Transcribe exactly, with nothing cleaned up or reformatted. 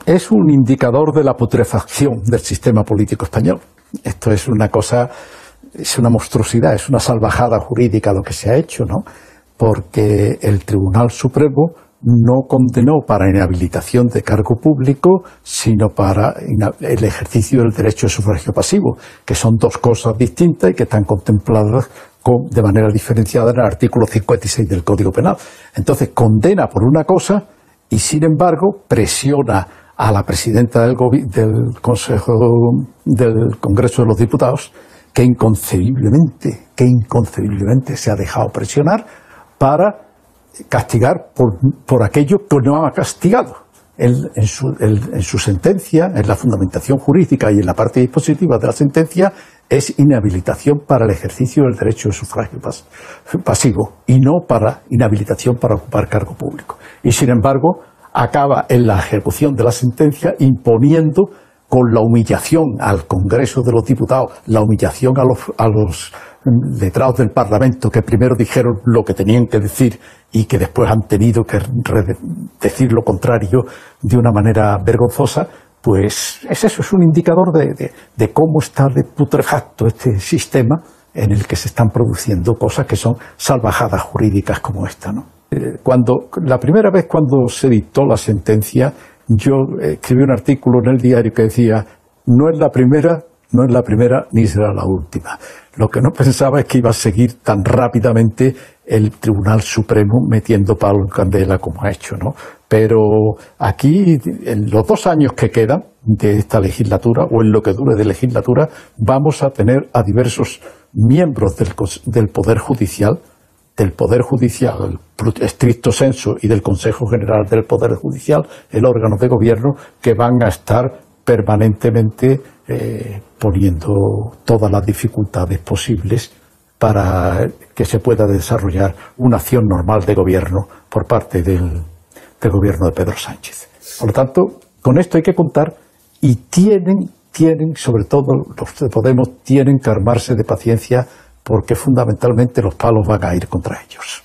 es un indicador de la putrefacción del sistema político español. Esto es una cosa, es una monstruosidad, es una salvajada jurídica lo que se ha hecho, ¿no? Porque el Tribunal Supremo no condenó para inhabilitación de cargo público, sino para el ejercicio del derecho de sufragio pasivo, que son dos cosas distintas y que están contempladas con, de manera diferenciada en el artículo cincuenta y seis del Código Penal. Entonces, condena por una cosa y, sin embargo, presiona a la presidenta del, del Consejo del Congreso de los Diputados, que inconcebiblemente, que inconcebiblemente se ha dejado presionar para castigar por, por aquello que no ha castigado. Él, en, su, él, en su sentencia, en la fundamentación jurídica y en la parte dispositiva de la sentencia, es inhabilitación para el ejercicio del derecho de sufragio pas, pasivo y no para inhabilitación para ocupar cargo público. Y sin embargo, acaba en la ejecución de la sentencia imponiendo con la humillación al Congreso de los Diputados, la humillación a los, a los letrados del Parlamento, que primero dijeron lo que tenían que decir y que después han tenido que decir lo contrario de una manera vergonzosa, pues es eso, es un indicador de, de, de cómo está de putrefacto este sistema en el que se están produciendo cosas que son salvajadas jurídicas como esta, ¿no? Cuando, la primera vez cuando se dictó la sentencia, yo escribí un artículo en el diario que decía: no es la primera, no es la primera ni será la última. Lo que no pensaba es que iba a seguir tan rápidamente el Tribunal Supremo metiendo palo en candela como ha hecho, ¿no? Pero aquí, en los dos años que quedan de esta legislatura, o en lo que dure de legislatura, vamos a tener a diversos miembros del, del Poder Judicial, del Poder Judicial, el estricto sensu, y del Consejo General del Poder Judicial, el órgano de gobierno, que van a estar permanentemente eh, poniendo todas las dificultades posibles para que se pueda desarrollar una acción normal de gobierno por parte del, del gobierno de Pedro Sánchez. Por lo tanto, con esto hay que contar, y tienen, tienen, sobre todo los de Podemos, tienen que armarse de paciencia, porque fundamentalmente los palos van a ir contra ellos.